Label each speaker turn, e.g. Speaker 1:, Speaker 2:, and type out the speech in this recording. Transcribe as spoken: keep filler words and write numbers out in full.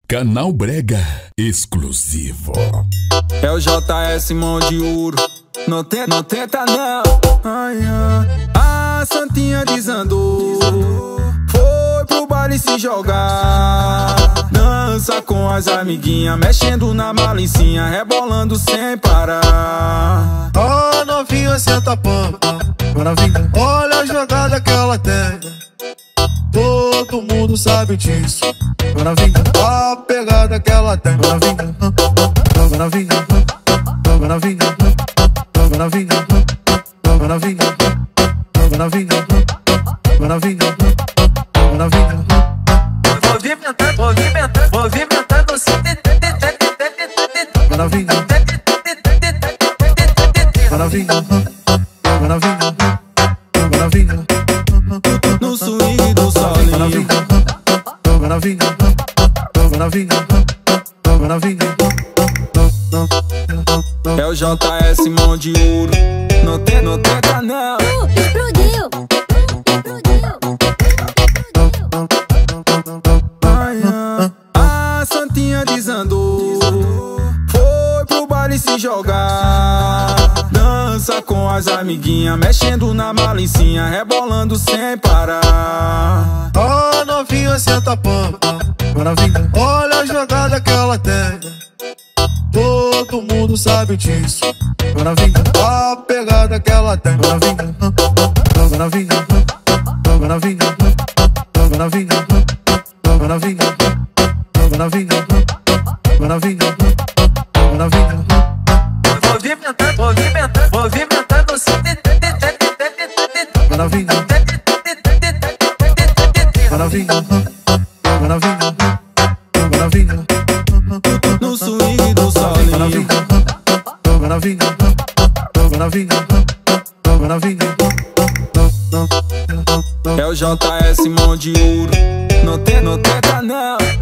Speaker 1: Canal Brega exclusivo.
Speaker 2: É o J S Mão de Ouro. Não tenta, não tenta não. Ai, ai. A santinha desandou, foi pro baile se jogar. Dança com as amiguinhas, mexendo na malicinha, rebolando sem parar.
Speaker 3: Ó, oh, novinha, senta a pampa, maravilha. Olha a jogada que ela tem, todo mundo sabe disso. Maravilha, a pegada que ela tem. Maravilha, maravilha, maravilha, maravilha, maravilha, maravilha, maravilha, maravilha.
Speaker 4: Movimentando, movimentando, movimentando o
Speaker 3: maravilha, maravilha, maravilha, maravilha.
Speaker 2: No swing do solinho.
Speaker 3: Maravilha, maravilha, maravilha, maravilha.
Speaker 2: É o J S Mão de Ouro. Não tenta, não tenta não.
Speaker 5: Uh, explodiu.
Speaker 2: Ai, ai. A santinha desandou, foi pro baile se jogar. Dança com as amiguinhas, mexendo na malicinha, rebolando sem parar.
Speaker 3: Ó, oh, novinha, senta a pampa, maravilha. Olha a jogada que ela tem, todo mundo sabe disso. Maravilha, a pegada que ela tem. Maravilha, maravilha, maravilha, maravilha, maravilha, maravilha, maravilha, maravilha.
Speaker 4: movimentando, movimentando, movimentando o
Speaker 3: maravilha, maravilha, maravilha, maravilha.
Speaker 2: No swing do solinho.
Speaker 3: Maravilha, maravilha, maravilha, maravilha.
Speaker 2: É o J S Mão de Ouro. Não tenta, não tenta não.